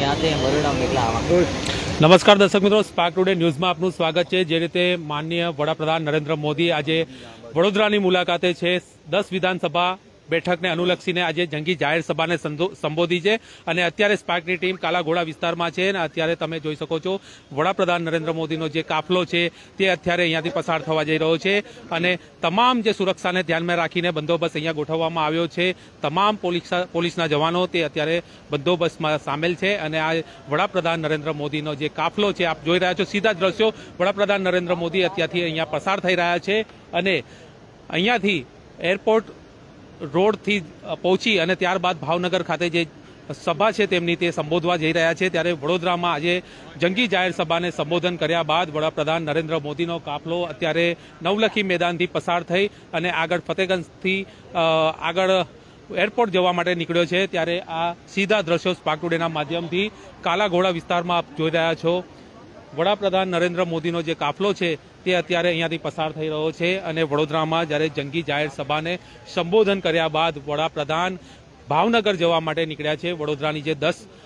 ત્યાંથી બરોડા નીકળ્યા આવા। નમસ્કાર દર્શક મિત્રો, સ્પાર્ક ટુડે ન્યૂઝમાં આપનું સ્વાગત છે। જે રીતે માનનીય વડાપ્રધાન નરેન્દ્ર મોદી આજે વડોદરાની મુલાકાતે છે, 10 વિધાનસભા બેઠકને અનુલક્ષીને આજે જંગી જાહેર સભાને સંબોધી છે અને અત્યારે સ્પાર્કની ટીમ કાલાઘોડા વિસ્તારમાં છે અને અત્યારે તમે જોઈ શકો છો વડાપ્રધાન નરેન્દ્ર મોદીનો જે કાફલો છે તે અત્યારે અહીંયાથી પસાર થવા જઈ રહ્યો છે અને તમામ જે સુરક્ષાને ધ્યાનમાં રાખીને બંદોબસ્ત અહીંયા ગોઠવવામાં આવ્યો છે। તમામ પોલીસના જવાનો તે અત્યારે બંદોબસ્તમાં સામેલ છે અને આ વડાપ્રધાન નરેન્દ્ર મોદીનો જે કાફલો છે આપ જોઈ રહ્યા છો, સીધા દ્રશ્યો વડાપ્રધાન નરેન્દ્ર મોદી અત્યારથી અહીંયા પસાર થઈ રહ્યા છે અને અહીંયાથી એરપોર્ટ રોડથી પહોંચી અને ત્યારબાદ ભાવનગર ખાતે જે સભા છે તેમની તે સંબોધવા જઈ રહ્યા છે। ત્યારે વડોદરામાં આજે જંગી જાહેર સભાને સંબોધન કર્યા બાદ વડાપ્રધાન નરેન્દ્ર મોદીનો કાફલો અત્યારે નવલખી મેદાનથી પસાર થઈ અને આગળ ફતેગંજથી આગળ એરપોર્ટ જવા માટે નીકળ્યો છે। ત્યારે આ સીધા દ્રશ્યો સ્પાર્ક ટુડેના માધ્યમથી કાલાઘોડા વિસ્તારમાં આપ જોઈ રહ્યા છો। વડાપ્રધાન નરેન્દ્ર મોદીનો જે કાફલો છે તે અત્યારે અહીંયાથી પસાર થઈ રહ્યો છે અને વડોદરામાં જ્યારે જંગી જાહેર સભાને સંબોધન કર્યા બાદ વડાપ્રધાન ભાવનગર જવા માટે નીકળ્યા છે। વડોદરાની જે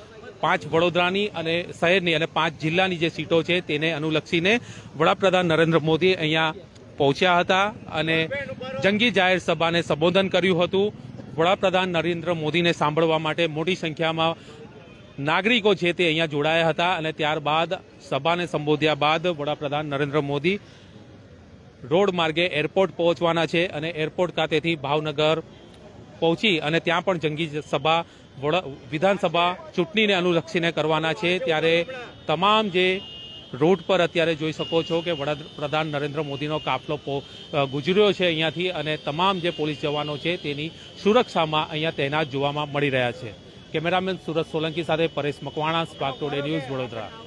5 વડોદરાની અને શહેરની અને 5 જિલ્લાની જે સીટો છે તેને અનુલક્ષીને વડાપ્રધાન નરેન્દ્ર મોદી અહીંયા પહોંચ્યા હતા અને જંગી જાહેર સભાને સંબોધન કર્યું હતું। વડાપ્રધાન નરેન્દ્ર મોદીને સાંભળવા માટે મોટી સંખ્યામાં નાગરિકો છે તે અહીંયા જોડાયા હતા અને ત્યારબાદ સભાને સંબોધ્યા બાદ વડાપ્રધાન નરેન્દ્ર મોદી રોડ માર્ગે એરપોર્ટ પહોંચવાના છે અને એરપોર્ટ ખાતેથી ભાવનગર પહોંચી અને ત્યાં પણ જંગી સભા વિધાનસભા ચૂંટણીને અનુલક્ષીને કરવાના છે। ત્યારે તમામ જે રોડ પર અત્યારે જોઈ શકો છો કે વડાપ્રધાન નરેન્દ્ર મોદીનો કાફલો ગુજર્યો છે અહીંયાથી અને તમામ જે પોલીસ જવાનો છે તેની સુરક્ષામાં અહીંયા તૈનાત જોવામાં મળી રહ્યા છે। કેમેરામેન સુરત સોલંકી સાથે Paresh Makwana, spark today news, Vadodara.